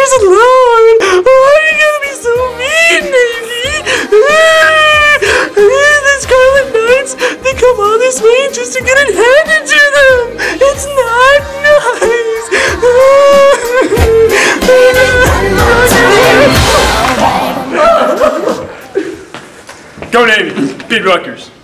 us alone. Why are you gonna be so mean, Navy? The Scarlet Knights, they come all this way just to get it handed to them. It's not nice. Go Navy, beat Rutgers.